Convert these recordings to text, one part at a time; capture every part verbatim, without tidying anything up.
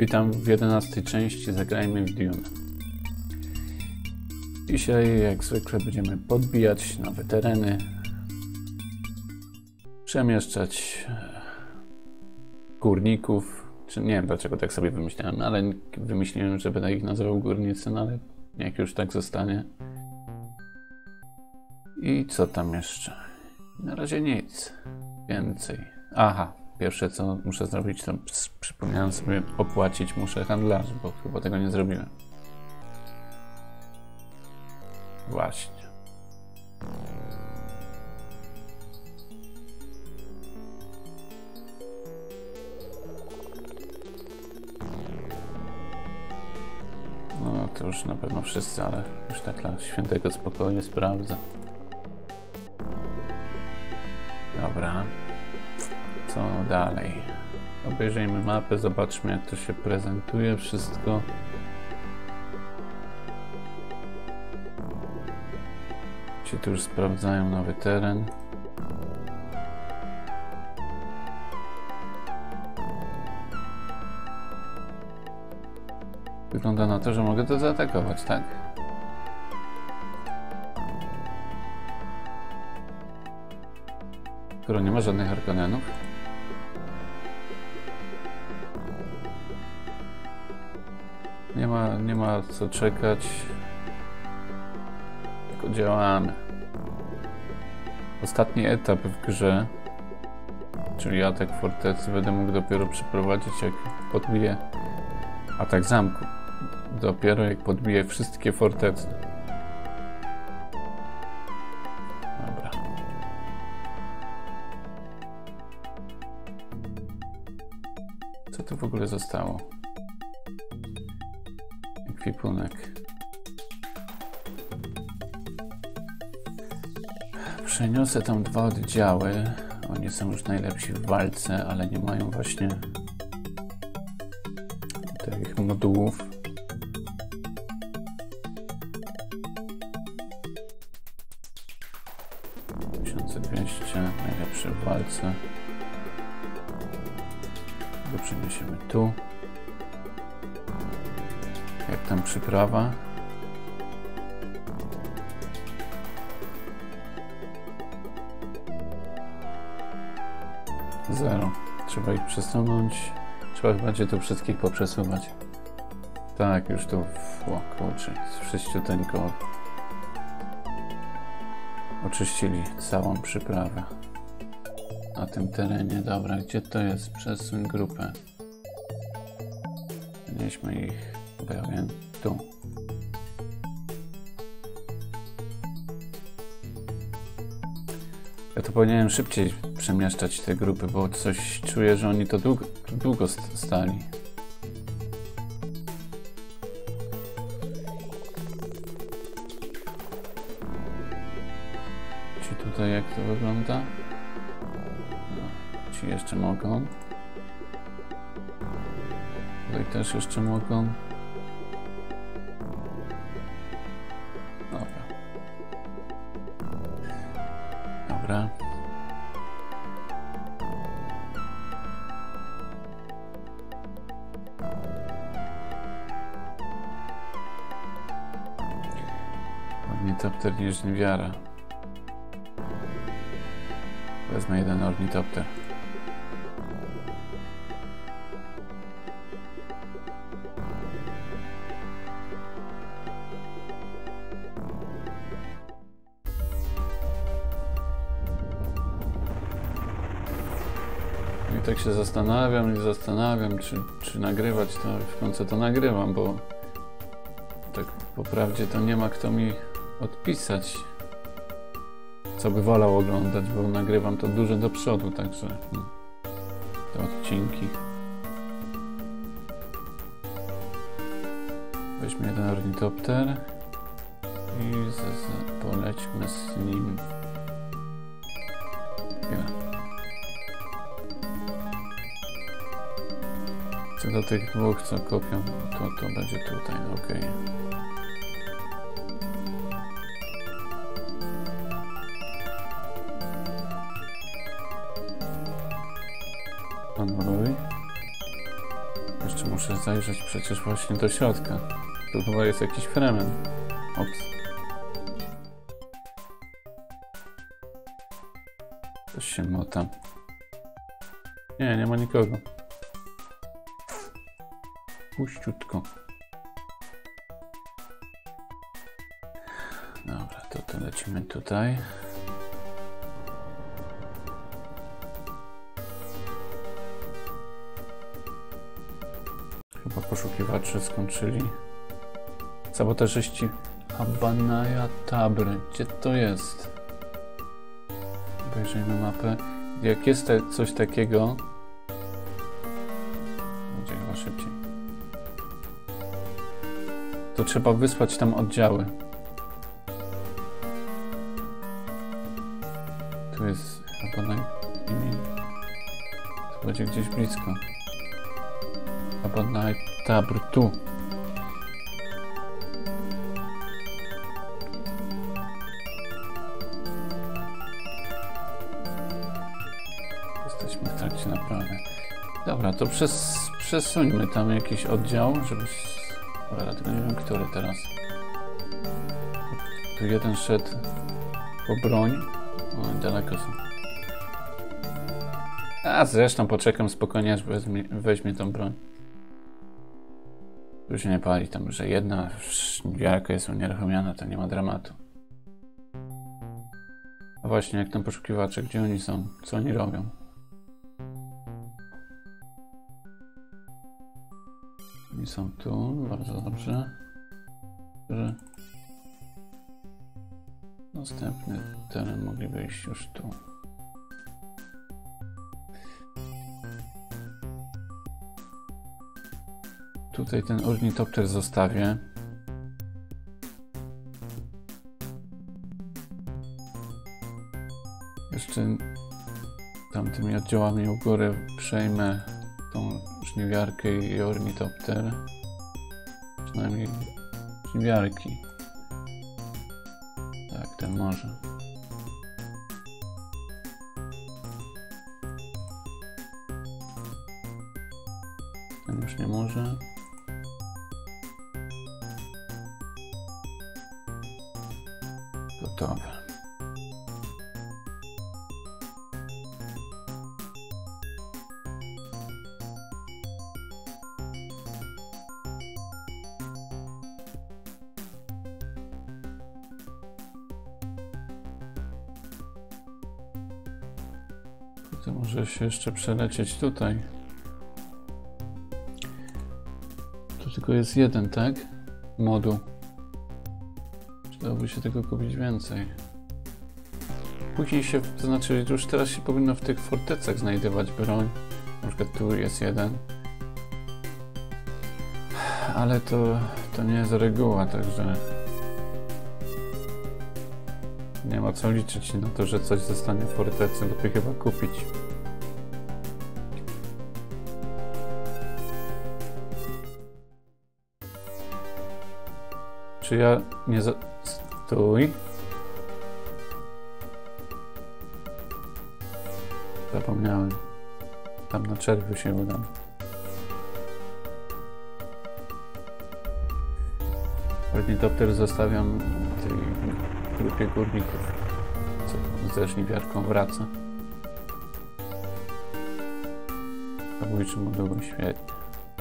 Witam w jedenastej części Zagrajmy w Dune. Dzisiaj jak zwykle będziemy podbijać nowe tereny, przemieszczać górników, czy nie wiem dlaczego tak sobie wymyślałem, ale wymyśliłem, że będę ich nazywał górnicy, no ale jak już tak zostanie. I co tam jeszcze? Na razie nic więcej. Aha, pierwsze co muszę zrobić, to przypomniałem sobie, opłacić muszę handlarzy, bo chyba tego nie zrobiłem. Właśnie. No to już na pewno wszyscy, ale już tak dla świętego spokoju sprawdzę. Dobra. Co dalej? Obejrzyjmy mapę, zobaczmy jak to się prezentuje wszystko. Ci tu już sprawdzają nowy teren. Wygląda na to, że mogę to zaatakować, tak? Skoro nie ma żadnych Harkonnenów. Nie ma, nie ma co czekać. Tylko działamy. Ostatni etap w grze, czyli atak fortecy, będę mógł dopiero przeprowadzić jak podbiję atak zamku. Dopiero jak podbiję wszystkie fortecy. Dobra. Co tu w ogóle zostało? Ekwipunek. Przeniosę tam dwa oddziały. Oni są już najlepsi w walce, ale nie mają właśnie tych modułów. tysiąc dwieście, najlepszy w walce. Go przeniesiemy tu. Jak tam przyprawa? Zero. Trzeba ich przesunąć. Trzeba będzie tu wszystkich poprzesuwać. Tak, już tu o kurczę, wszyściuteńko oczyścili całą przyprawę na tym terenie. Dobra, gdzie to jest? Przesuń grupę. Mieliśmy ich pewien tu. Ja to powinienem szybciej przemieszczać te grupy, bo coś czuję, że oni to długo, długo stali. Ci tutaj jak to wygląda? No, ci jeszcze mogą. Tutaj też jeszcze mogą. Dobra. Dobra. Ornitopter nieżniwiara. Wezmę jeden ornitopter. I tak się zastanawiam i zastanawiam, czy, czy nagrywać to, w końcu to nagrywam, bo tak po prawdzie to nie ma kto mi odpisać, co by wolał oglądać, bo nagrywam to dużo do przodu, także hmm, te odcinki. Weźmy jeden ornitopter i z, z, polećmy z nim. Ja. Co do tych dwóch, co kopią, to, to będzie tutaj, ok. Honoruj. Jeszcze muszę zajrzeć przecież właśnie do środka. Tu chyba jest jakiś fremen. Ops. Coś się mota. Nie, nie ma nikogo. Puściutko. Dobra, to, to lecimy tutaj. Chyba poszukiwacze skończyli. Sabotażyści Abanaja Tabry. Gdzie to jest? Obejrzyjmy mapę. Jak jest te, coś takiego... Będzie chyba szybciej. To trzeba wysłać tam oddziały. Tu jest Abanaj... To będzie gdzieś blisko. Abanaj Tabr, tu. Jesteśmy w trakcie naprawy. Dobra, to przez, przesuńmy tam jakiś oddział, żeby... Dobra, tylko nie wiem, który teraz. Tu jeden szedł po broń. O, daleko są. A zresztą poczekam spokojnie, aż weźmie, weźmie tą broń. Tu się nie pali tam, że jedna szniwiarka jest unieruchomiona, to nie ma dramatu. A właśnie, jak tam poszukiwacze, gdzie oni są? Co oni robią? Oni są tu, bardzo dobrze. Że następny teren mogliby iść już tu. Tutaj ten ornitopter zostawię. Jeszcze tamtymi oddziałami u góry przejmę tą żniwiarkę i ornitopter. Przynajmniej żniwiarki. Tak, ten może. Ten już nie może. Gotowe. To może się jeszcze przelecieć tutaj. Tu tylko jest jeden, tak? Moduł. Przydałoby się tego kupić więcej. Później się, to znaczy już teraz się powinno w tych fortecach znajdować broń. Na przykład tu jest jeden. Ale to, to nie jest reguła, także nie ma co liczyć na to, że coś zostanie w fortecy, lepiej chyba kupić. Czy ja nie za... Stój. Zapomniałem. Tam na czerwiu się udam. Ornitopter zostawiam w tej grupie górników, co ze żniwiarką wraca. Zabójczy moduł, świetnie.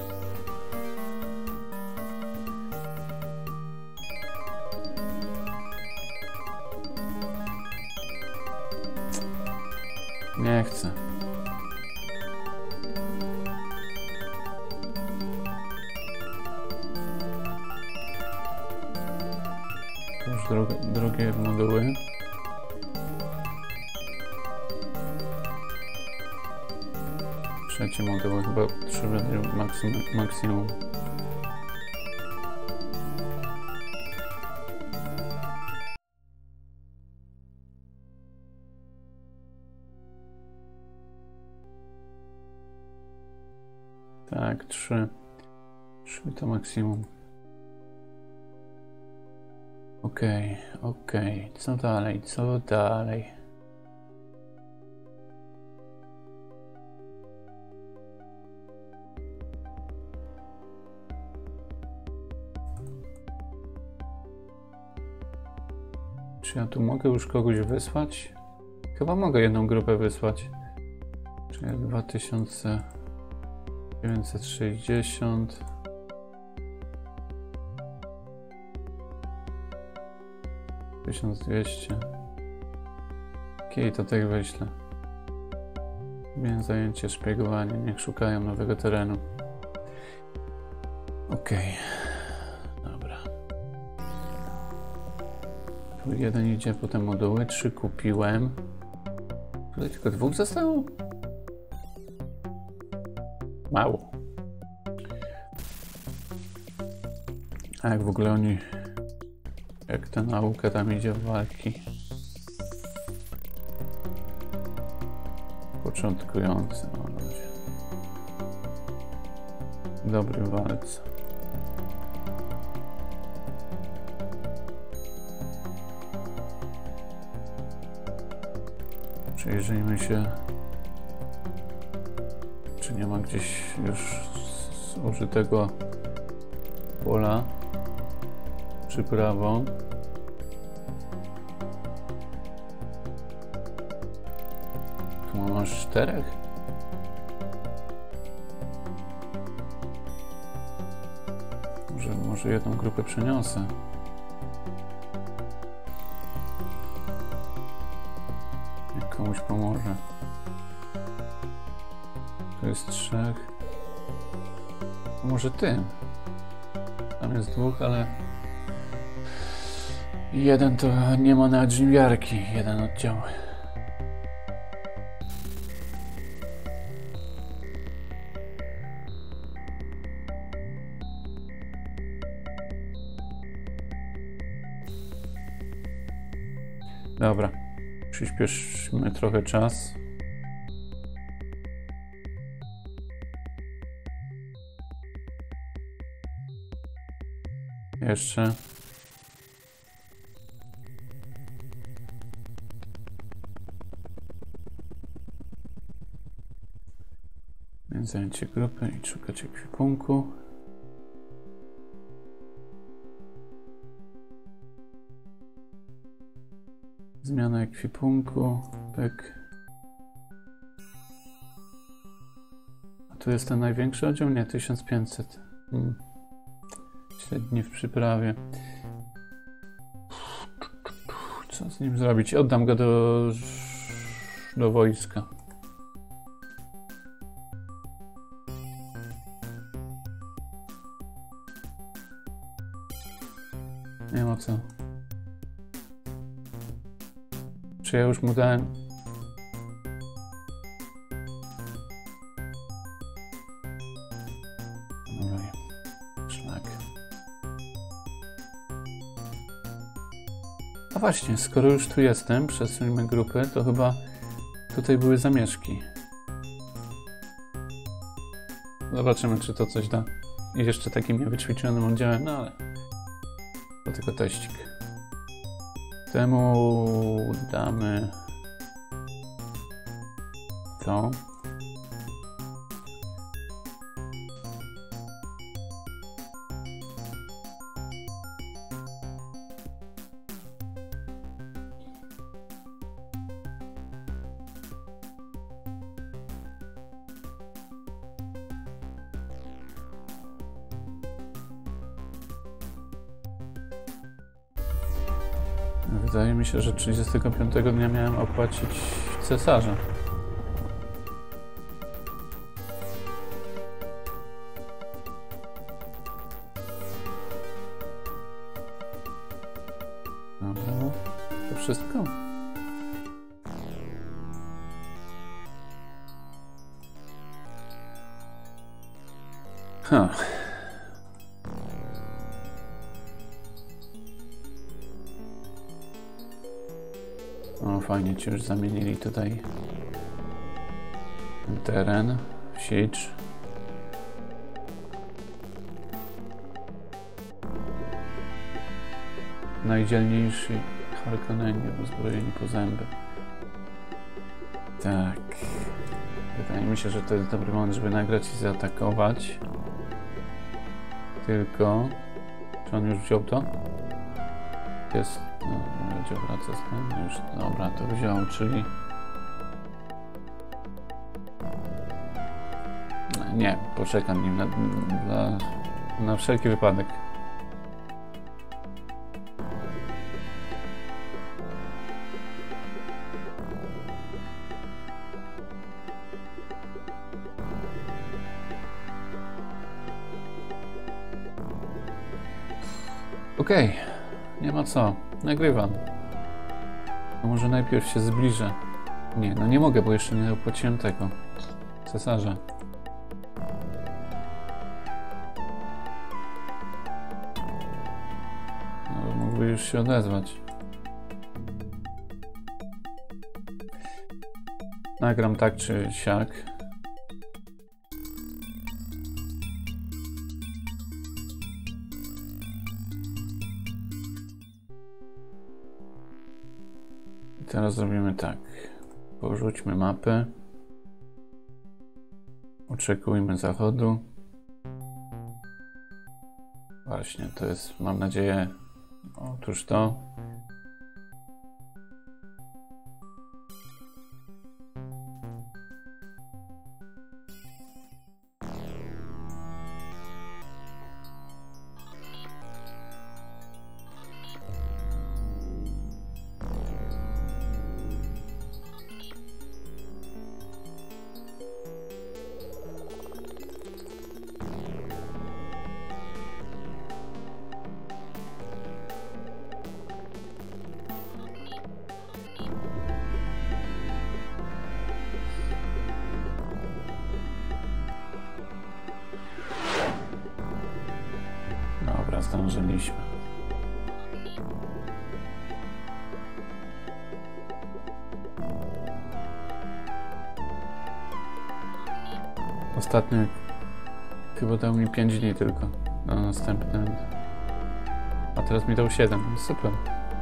Nie chcę. To już drogie, drogie moduły. Trzecie moduły, chyba trzy będzie maksymum. maksimum. Tak, trzy. Trzy to maksimum. Okej, okay, okej. Okay. Co dalej? Co dalej? Czy ja tu mogę już kogoś wysłać? Chyba mogę jedną grupę wysłać. Czyli dwa tysiące dziewięćset sześćdziesiąt. tysiąc dwieście. Okej, okay, to tak wyślę. Miałem zajęcie szpiegowanie. Niech szukają nowego terenu. Okej. Okay. Dobra. Tu jeden idzie, potem moduły. Trzy kupiłem. Tutaj tylko dwóch zostało? Mało. A jak w ogóle oni... Jak ta nauka tam idzie w walki? Początkujący, o ludzie. Dobry walec. Przyjrzyjmy się, czy nie ma gdzieś już zużytego pola przyprawą. Tu masz czterech? Może, może jedną grupę przeniosę. Jak komuś pomoże. Tu jest trzech. A może ty? Tam jest dwóch, ale... Jeden to nie ma na dżinwiarki. Jeden oddział. Dobra. Przyspieszmy trochę czas. Jeszcze. Więc zajęcie grupy i szukać ekwipunku. Zmiana ekwipunku. Tak. A tu jest ten największy oddział? Nie, tysiąc pięćset. Hmm. Średni w przyprawie. Co z nim zrobić? Oddam go do, do wojska. Nie ma co. Czy ja już mu dałem? Oj, szlak. A właśnie, skoro już tu jestem, przesuńmy grupy, to chyba tutaj były zamieszki. Zobaczymy, czy to coś da. I jeszcze takim niewyćwiczonym oddziałem, no ale to tylko teścik. Temu damy to. Wydaje mi się, że trzydziestego piątego dnia miałem opłacić cesarza. Dobra, to wszystko. Ha. O, fajnie ci już zamienili tutaj ten teren w siege. Najdzielniejsi Harkonneni uzbrojeni po zęby. Tak. Wydaje mi się, że to jest dobry moment, żeby nagrać i zaatakować. Tylko... Czy on już wziął to? Jest No, będzie wracać ten już. Dobra, to wziął, czyli... Nie, poczekam nim na, na, na wszelki wypadek. Okej, okay. Nie ma co. Nagrywam. To może najpierw się zbliżę. Nie, no nie mogę, bo jeszcze nie opłaciłem tego cesarza. No, mógłby już się odezwać. Nagram tak czy siak. Teraz zrobimy tak. Porzućmy mapę. Oczekujmy zachodu. Właśnie, to jest, mam nadzieję, otóż to. Dobra, zdążyliśmy. Ostatnio chyba dał mi pięć dni tylko na następny. A teraz mi dał siedem. Super.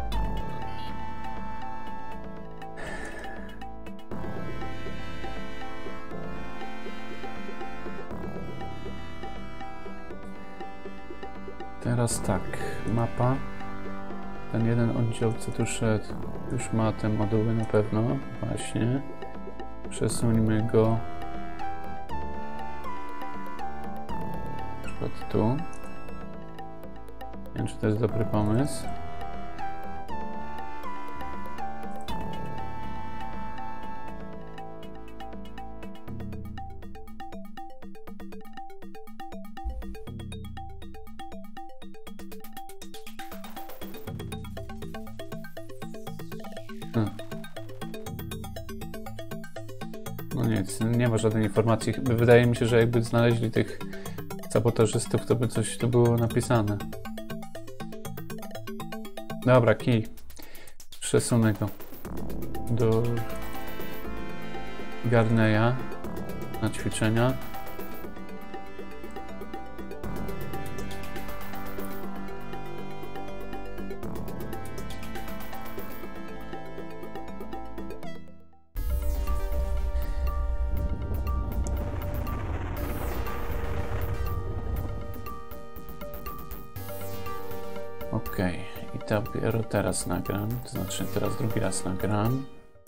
Teraz tak, mapa. Ten jeden oddział, co tu szedł, już ma te moduły na pewno. Właśnie. Przesuńmy go. Na przykład tu. Nie wiem, czy to jest dobry pomysł. No nic, nie ma żadnej informacji. Wydaje mi się, że jakby znaleźli tych sabotażystów, to by coś tu było napisane. Dobra, kij. Przesunę go do Garneya na ćwiczenia. Ok, i dopiero teraz nagram, to znaczy teraz drugi raz nagram.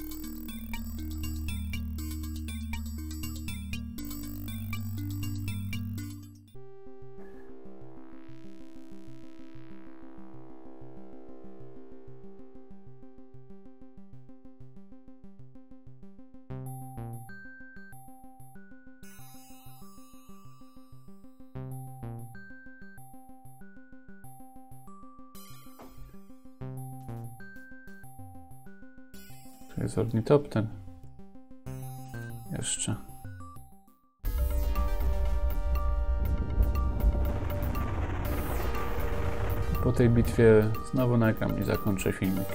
Tu jest ornitopter. Jeszcze. Po tej bitwie znowu nagram i zakończę filmik.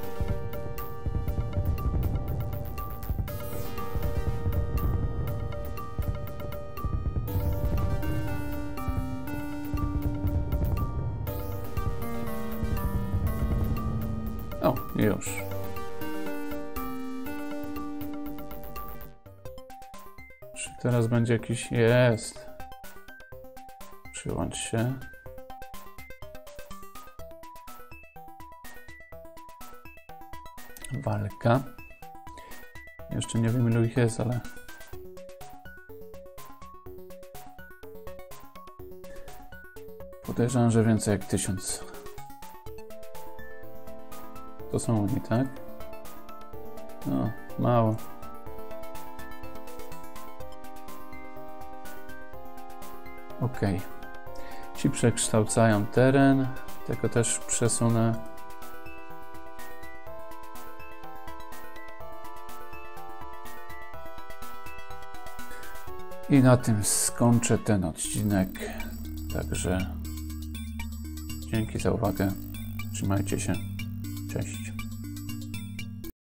O, już. Czy teraz będzie jakiś... Jest. Przyłącz się. walka. Jeszcze nie wiem, ilu ich jest, ale... podejrzewam, że więcej jak tysiąc. To są oni, tak? No, mało. Ok. Ci przekształcają teren. Tego też przesunę. I na tym skończę ten odcinek. Także dzięki za uwagę. Trzymajcie się. Cześć.